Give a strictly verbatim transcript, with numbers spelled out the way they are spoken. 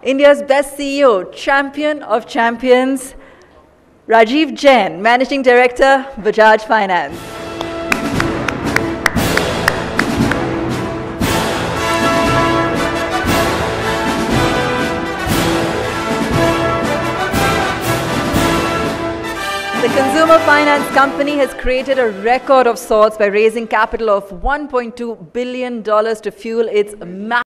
India's best C E O, champion of champions, Rajeev Jain, Managing Director, Bajaj Finance. The consumer finance company has created a record of sorts by raising capital of one point two billion dollars to fuel its massive